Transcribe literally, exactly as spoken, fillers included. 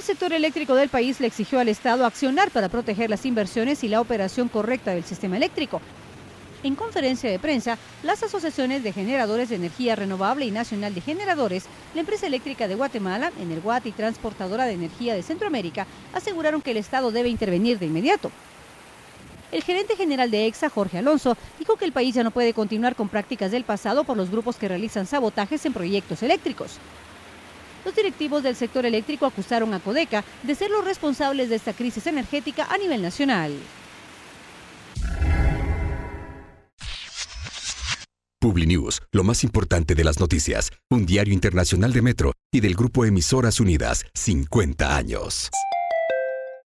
El sector eléctrico del país le exigió al Estado accionar para proteger las inversiones y la operación correcta del sistema eléctrico. En conferencia de prensa, las asociaciones de generadores de energía renovable y Nacional de Generadores, la empresa eléctrica de Guatemala, Energuat y Transportadora de Energía de Centroamérica aseguraron que el Estado debe intervenir de inmediato. El gerente general de EXA, Jorge Alonso, dijo que el país ya no puede continuar con prácticas del pasado por los grupos que realizan sabotajes en proyectos eléctricos. Los directivos del sector eléctrico acusaron a Codeca de ser los responsables de esta crisis energética a nivel nacional. Publinews, lo más importante de las noticias, un diario internacional de Metro y del Grupo Emisoras Unidas, cincuenta años.